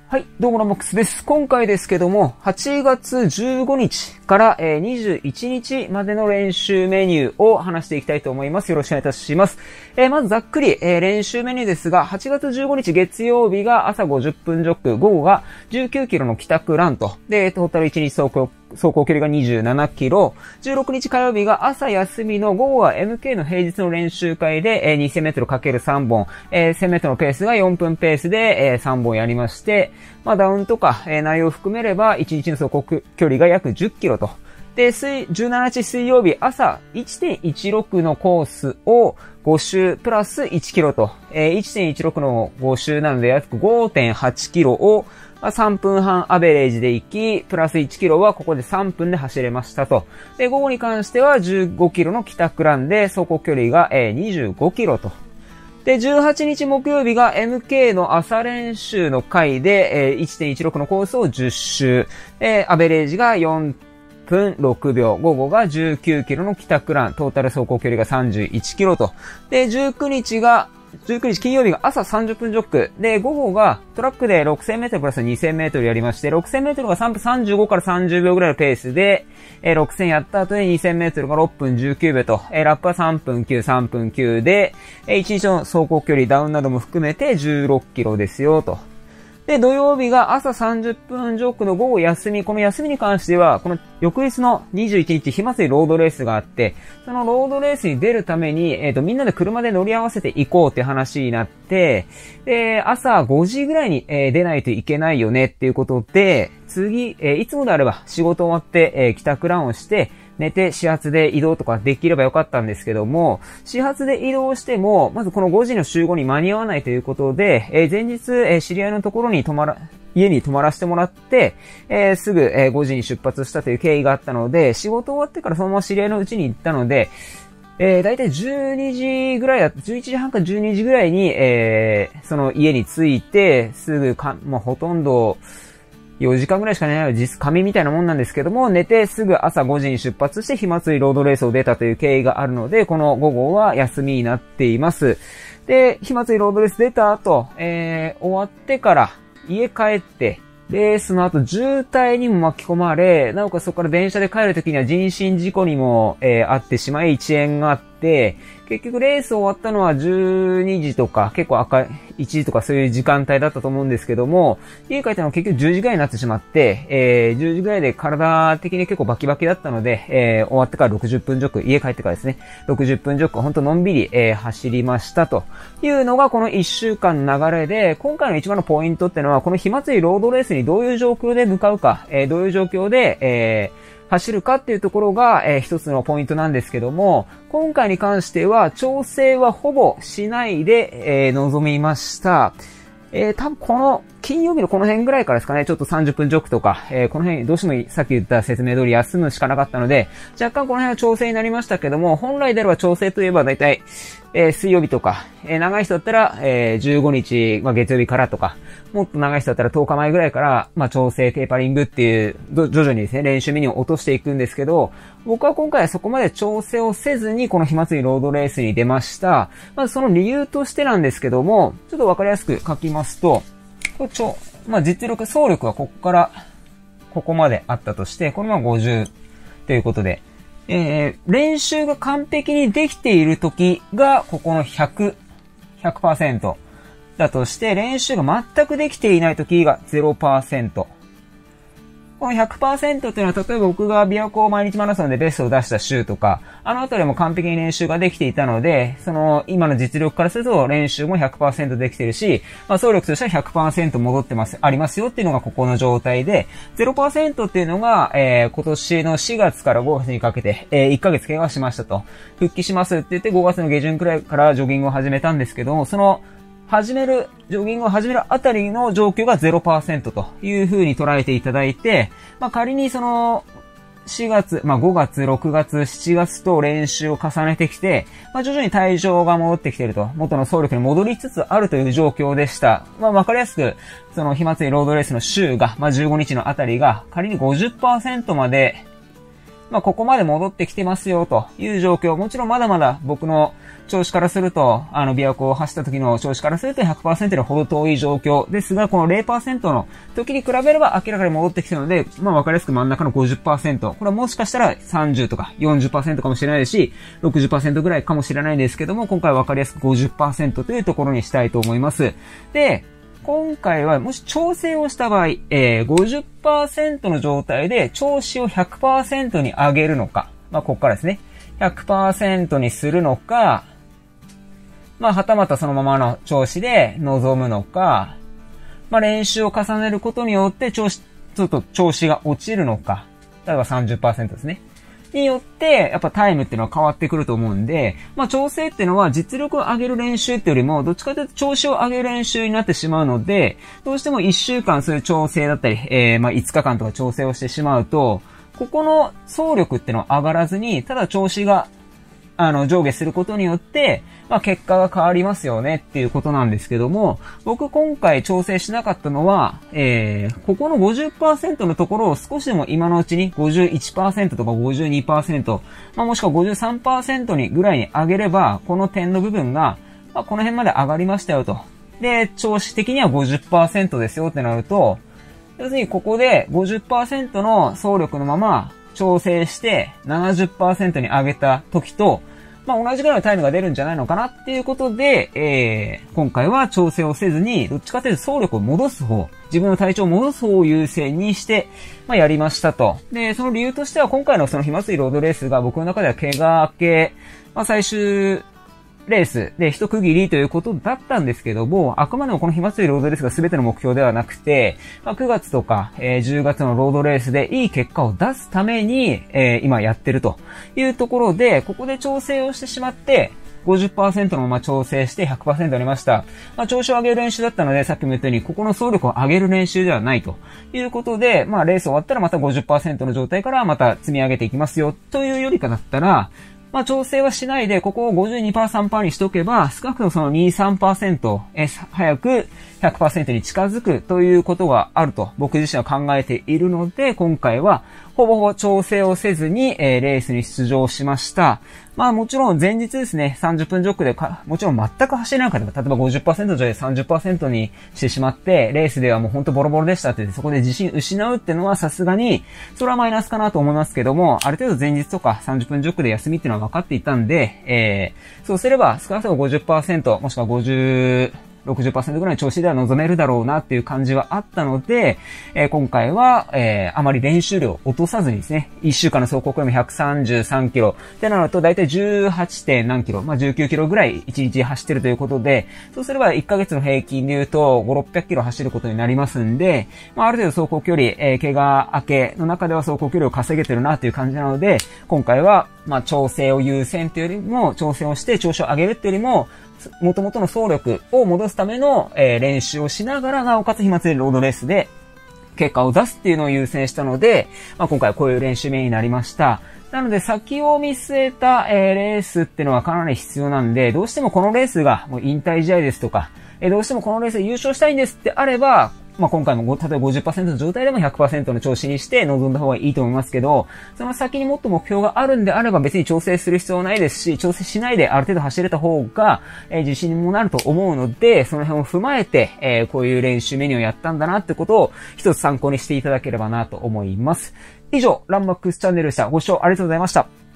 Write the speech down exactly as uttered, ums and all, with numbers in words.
はい、どうもラモックスです。今回ですけども、はちがつじゅうごにちからにじゅういちにちまでの練習メニューを話していきたいと思います。よろしくお願いいたします。えー、まずざっくり、えー、練習メニューですが、はちがつじゅうごにち月曜日が朝ごじゅっぷんジョック、午後がじゅうきゅうキロの帰宅ランと、で、トータルいちにち走行、走行距離がにじゅうななキロ、じゅうろくにち火曜日が朝休みの午後は エムケー の平日の練習会で、えー、にせんメートルかけるさんぼん、えー、せんメートルのペースがよんぷんペースで、えー、さんぼんやりまして、まあダウンとか、えー、内容を含めればいちにちの走行距離が約じゅっキロと。で、水、じゅうしちにち水曜日朝 いちてんいちろく のコースをご周プラスいちキロと、えー、いちてんいちろく のご周なので約 ごてんはちキロをさんぷんはんアベレージで行き、プラスいちキロはここでさんぷんで走れましたと。で、午後に関してはじゅうごキロの帰宅ランで走行距離がにじゅうごキロと。で、じゅうはちにち木曜日が エムケー の朝練習の回で いちてんいちろく のコースをじゅっ周、アベレージがよんぷんろくびょう、午後がじゅうきゅうキロの帰宅ラン、トータル走行距離がさんじゅういちキロと。で、じゅうくにちがじゅうくにち金曜日が朝さんじゅっぷんジョック。で、午後がトラックでろくせんメートルプラスにせんメートルやりまして、ろくせんメートルがさんぷんさんじゅうごからさんじゅうびょうぐらいのペースで、えー、ろくせんやった後でにせんメートルがろっぷんじゅうきゅうびょうと、えー、ラップはさんぷんきゅう、さんぷんきゅうで、えー、いちにちの走行距離ダウンなども含めてじゅうろっキロですよと。で、土曜日が朝さんじゅっぷんジョックの午後休み。この休みに関しては、この翌日のにじゅういちにち、火祭りロードレースがあって、そのロードレースに出るために、えっと、みんなで車で乗り合わせて行こうって話になって、で、朝ごじぐらいに、えー、出ないといけないよねっていうことで、次、えー、いつもであれば仕事終わって、えー、帰宅ランをして、寝て始発で移動とかできればよかったんですけども、始発で移動しても、まずこのごじの集合に間に合わないということで、えー、前日、えー、知り合いのところに泊まら、家に泊まらせてもらって、えー、すぐ、えー、ごじに出発したという経緯があったので、仕事終わってからそのまま知り合いの家に行ったので、えー、だいたいじゅうにじぐらいだった、じゅういちじはんかじゅうにじぐらいに、えー、その家に着いて、すぐか、もうほとんど、よじかんぐらいしか寝ない実仮眠みたいなもんなんですけども、寝てすぐ朝ごじに出発して火祭りロードレースを出たという経緯があるので、この午後は休みになっています。で、火祭りロードレース出た後、えー、終わってから家帰って、で、その後渋滞にも巻き込まれ、なおかつそこから電車で帰るときには人身事故にも、えー、あってしまい遅延があって、結局レース終わったのはじゅうにじとか結構赤い、いちじとかそういう時間帯だったと思うんですけども、家帰ったのは結局じゅうじぐらいになってしまって、えー、じゅうじぐらいで体的に結構バキバキだったので、えー、終わってからろくじゅっぷんジョック、家帰ってからですね、ろくじゅっぷんジョックほんとのんびり、えー、走りましたというのがこのいっしゅうかんの流れで、今回の一番のポイントってのはこの火祭りロードレースにどういう状況で向かうか、えー、どういう状況で、えー走るかっていうところが、えー、一つのポイントなんですけども、今回に関しては調整はほぼしないで、えー、臨みました。えー、多分この金曜日のこの辺ぐらいからですかね、ちょっとさんじゅっぷんジョックとか、えー、この辺どうしてもさっき言った説明通り休むしかなかったので、若干この辺は調整になりましたけども、本来であれば調整といえばだいたい、えー、水曜日とか、えー、長い人だったら、えー、じゅうごにち、まあ、月曜日からとか、もっと長い人だったらとおかまえぐらいから、まあ、調整、テーパリングっていう、徐々にですね、練習メニューを落としていくんですけど、僕は今回はそこまで調整をせずに、この火祭りロードレースに出ました。まずその理由としてなんですけども、ちょっとわかりやすく書きますと、これちょ、まあ、実力、走力はここから、ここまであったとして、これはごじゅうということで、えー、練習が完璧にできている時が、ここのひゃく、ひゃくパーセント。だとして、練習が全くできていない時が ゼロパーセント。この ひゃくパーセント っていうのは、例えば僕が琵琶湖毎日マラソンでベストを出した週とか、あのあたりも完璧に練習ができていたので、その、今の実力からすると練習も ひゃくパーセント できてるし、まあ、走力としては ひゃくパーセント 戻ってます、ありますよっていうのがここの状態で、ゼロパーセント っていうのが、えー、今年のしがつからごがつにかけて、えー、いっかげつ怪我しましたと。復帰しますって言ってごがつの下旬くらいからジョギングを始めたんですけども、その、始める、ジョギングを始めるあたりの状況が ゼロパーセント という風に捉えていただいて、まあ仮にその、しがつ、まあごがつ、ろくがつ、しちがつと練習を重ねてきて、まあ徐々に体調が戻ってきていると、元の走力に戻りつつあるという状況でした。まあわかりやすく、その火祭りロードレースの週が、まあじゅうごにちのあたりが仮に ごじゅっパーセント まで、 まあ、ここまで戻ってきてますよという状況。もちろんまだまだ僕の調子からすると、あの、琵琶湖を走った時の調子からすると ひゃくパーセント にほど遠い状況ですが、この ゼロパーセント の時に比べれば明らかに戻ってきてるので、まあ、わかりやすく真ん中の ごじゅっパーセント。これはもしかしたらさんじゅうとか よんじゅっパーセント かもしれないですし、ろくじゅっパーセント ぐらいかもしれないんですけども、今回はわかりやすく ごじゅっパーセント というところにしたいと思います。で、今回はもし調整をした場合、えー、ごじゅっパーセント の状態で調子を ひゃくパーセント に上げるのか、まあ、ここからですね。ひゃくパーセント にするのか、まあ、はたまたそのままの調子で臨むのか、まあ、練習を重ねることによって調子、ちょっと調子が落ちるのか、例えば さんじゅっパーセント ですね。によって、やっぱタイムっていうのは変わってくると思うんで、まあ調整っていうのは実力を上げる練習っていうよりも、どっちかというと調子を上げる練習になってしまうので、どうしてもいっしゅうかんそういう調整だったり、えー、まあいつかかんとか調整をしてしまうと、ここの走力っていうのは上がらずに、ただ調子が、あの、上下することによって、まあ結果が変わりますよねっていうことなんですけども、僕今回調整しなかったのは、えー、ここの ごじゅっパーセント のところを少しでも今のうちに ごじゅういちパーセント とか ごじゅうにパーセント、まあもしくは ごじゅうさんパーセント にぐらいに上げれば、この点の部分が、まあこの辺まで上がりましたよと。で、調子的には ごじゅっパーセント ですよってなると、要するにここで ごじゅっパーセント の走力のまま調整して ななじゅっパーセント に上げた時と、まあ同じぐらいのタイムが出るんじゃないのかなっていうことで、えー、今回は調整をせずに、どっちかというと走力を戻す方、自分の体調を戻す方を優先にして、まあやりましたと。で、その理由としては今回のその火祭りロードレースが僕の中では怪我明け、まあ最終、レースで一区切りということだったんですけども、あくまでもこの火祭りロードレースが全ての目標ではなくて、まあ、くがつとか、えー、じゅうがつのロードレースでいい結果を出すために、えー、今やってるというところで、ここで調整をしてしまって、ごじゅっパーセント のまま調整して ひゃくパーセント になりました。まあ、調子を上げる練習だったので、さっきも言ったように、ここの走力を上げる練習ではないということで、まあ、レース終わったらまた ごじゅっパーセント の状態からまた積み上げていきますよというよりかだったら、まあ調整はしないで、ここを ごじゅうにパーセント、さんパーセント にしとけば、少なくともそのに、さんパーセント、え、早く ひゃくパーセント に近づくということがあると僕自身は考えているので、今回はほぼほぼ調整をせずに、えー、レースに出場しました。まあもちろん前日ですね、さんじゅっぷんジョックでか、もちろん全く走れなかった。例えば ごじゅっパーセント じゃ さんじゅっパーセント にしてしまって、レースではもうほんとボロボロでしたって、そこで自信失うっていうのはさすがに、それはマイナスかなと思いますけども、ある程度前日とかさんじゅっぷんジョックで休みっていうのは分かっていたんで、えー、そうすれば少なくとも ごじゅっパーセント、もしくはごじゅう、ろくじゅっパーセント ぐらいの調子では望めるだろうなっていう感じはあったので、えー、今回は、えー、あまり練習量を落とさずにですね、いっしゅうかんの走行距離もひゃくさんじゅうさんキロってなると、だいたい じゅうはち. 点何キロ、まあ、じゅうきゅうキロぐらいいちにち走ってるということで、そうすればいっかげつの平均で言うとご、ろっぴゃくキロ走ることになりますんで、まあ、ある程度走行距離、えー、怪我明けの中では走行距離を稼げてるなっていう感じなので、今回は、まあ、調整を優先というよりも、調整をして調子を上げるっていうよりも、元々の走力を戻すための、えー、練習をしながら、なおかつ火祭りロードレースで結果を出すっていうのを優先したので、まあ、今回はこういう練習名になりました。なので先を見据えた、えー、レースっていうのはかなり必要なんで、どうしてもこのレースがもう引退試合ですとか、えー、どうしてもこのレースで優勝したいんですってあれば、まあ、今回も、例えば ごじゅっパーセント の状態でも ひゃくパーセント の調子にして臨んだ方がいいと思いますけど、その先にもっと目標があるんであれば別に調整する必要はないですし、調整しないである程度走れた方が、えー、自信にもなると思うので、その辺を踏まえて、えー、こういう練習メニューをやったんだなってことを一つ参考にしていただければなと思います。以上、ランマックスチャンネルでした。ご視聴ありがとうございました。